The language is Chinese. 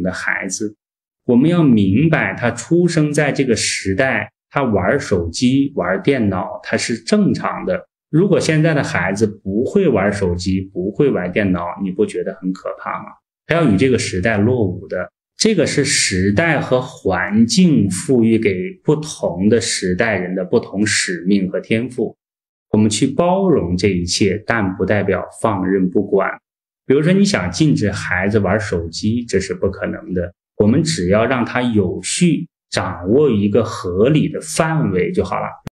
的孩子，我们要明白他出生在这个时代，他玩手机玩电脑他是正常的。如果现在的孩子不会玩手机不会玩电脑，你不觉得很可怕吗？他要与这个时代落伍的，这个是时代和环境赋予给不同的时代人的不同使命和天赋。我们去包容这一切，但不代表放任不管。比如说你想禁止孩子玩手机，这是不可能的，我们只要让他有序掌握一个合理的范围就好了，